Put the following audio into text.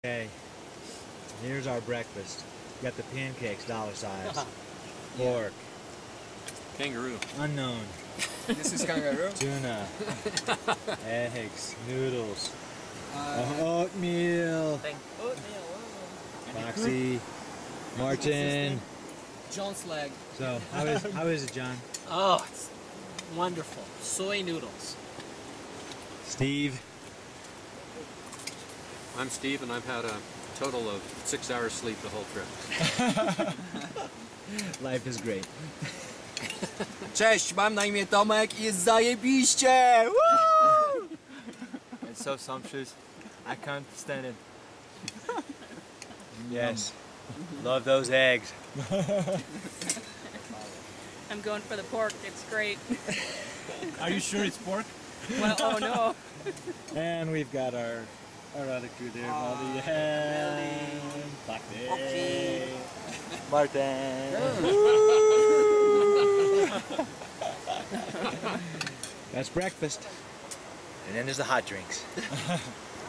Okay, here's our breakfast. Got the pancakes, dollar size. Pork. Kangaroo. Unknown. This is kangaroo. Tuna. Eggs. Noodles. Oatmeal. Foxy. Martin. John's leg. So, how is it, John? Oh, it's wonderful. Soy noodles. Steve. I'm Steve, and I've had a total of 6 hours sleep the whole trip. Life is great. Cześć, mam na imię Tomek i jest zajebiście! Woo! It's so sumptuous. I can't stand it. Yes. Love those eggs. I'm going for the pork. It's great. Are you sure it's pork? Well, oh no. And we've got our other crew there. Molly and Blackbeard. Martin. That's breakfast. And then there's the hot drinks.